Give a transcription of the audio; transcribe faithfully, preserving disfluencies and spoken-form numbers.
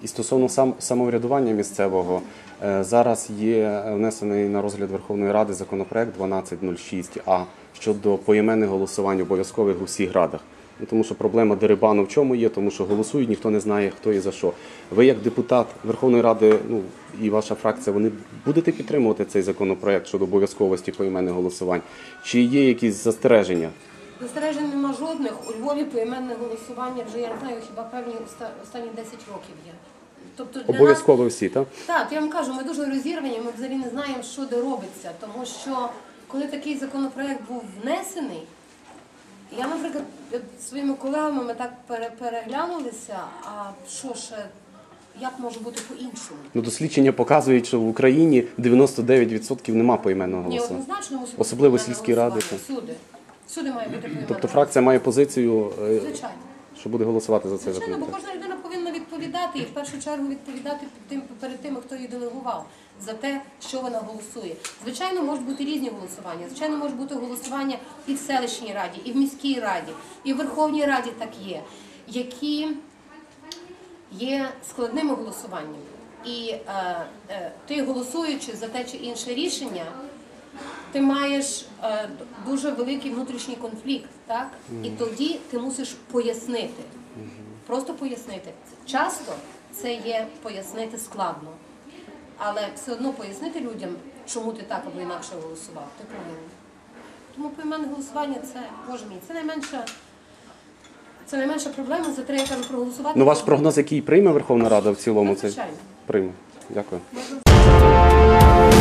І стосовно сам, самоврядування місцевого, е, зараз є внесений на розгляд Верховної Ради законопроект дванадцять нуль шість А щодо поіменних голосувань обов'язкових у всіх радах. Ну, тому що проблема дерибану в чому є, тому що голосують, ніхто не знає, хто і за що. Ви як депутат Верховної Ради, ну, і ваша фракція, вони будете підтримувати цей законопроект щодо обов'язковості поіменних голосувань? Чи є якісь застереження? Застережень нема жодних. У Львові поіменне голосування вже, я не знаю, хіба певні останні десять років є. Тобто для Обов'язково нас... всі, так? Так, я вам кажу, ми дуже розірвані, ми взагалі не знаємо, що де робиться. Тому що, коли такий законопроект був внесений, я, наприклад, своїми колегами ми так переглянулися, а що ще, як може бути по-іншому? Ну, дослідження показують, що в Україні дев'яносто дев'ять відсотків нема поіменного Ні, голосування. однозначно мусить бути Особливо поіменне сільські ради. голосування. Всюди. Всюди має бути поіменне. Тобто фракція має позицію, е, Звичайно. що буде голосувати за цей Звичайно, бо законопроект? кожна людина повинна відповідати, і в першу чергу відповідати перед тим, перед тими, хто її делегував, за те, що вона голосує. Звичайно, можуть бути різні голосування. Звичайно, може бути голосування і в селищній раді, і в міській раді, і в Верховній Раді так є, які є складними голосуваннями. І е, е, ти, голосуючи за те чи інше рішення, ти маєш е, дуже великий внутрішній конфлікт, так? І тоді ти мусиш пояснити. Просто пояснити. Часто це є пояснити складно. Але все одно пояснити людям, чому ти так або інакше голосував, ти повинен. Тому поіменне голосування це, боже мій, це найменша, це найменша проблема, за те, я кажу, проголосувати. Ну, ваш прогноз, який прийме Верховна Рада в цілому? Звичайно. Це прийме. Дякую.